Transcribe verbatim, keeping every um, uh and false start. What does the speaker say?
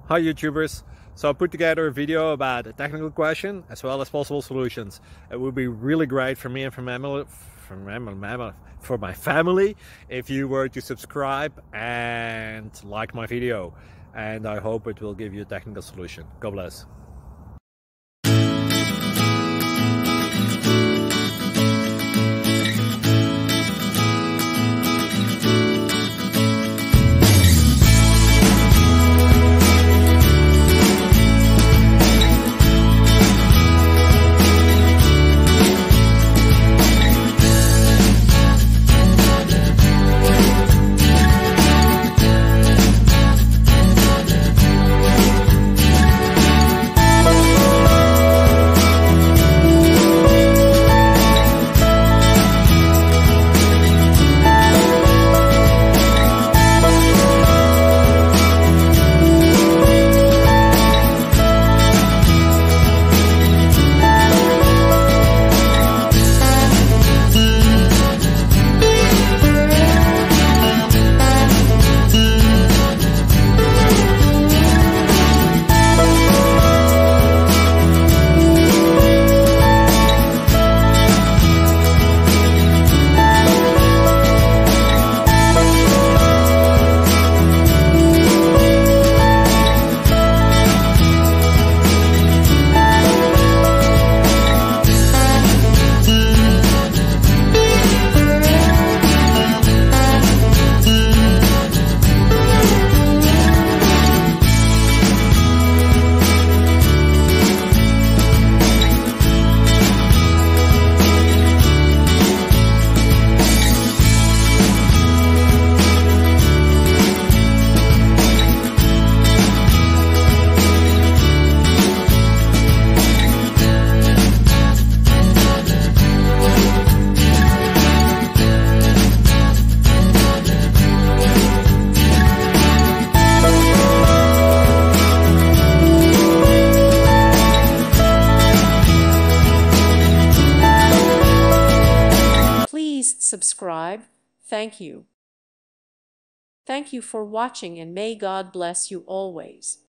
Hi YouTubers! So I put together a video about a technical question as well as possible solutions. It would be really great for me and for, mammal, for, mammal, for my family if you were to subscribe and like my video. And I hope it will give you a technical solution. God bless. Subscribe. Thank you. Thank you for watching, and may God bless you always.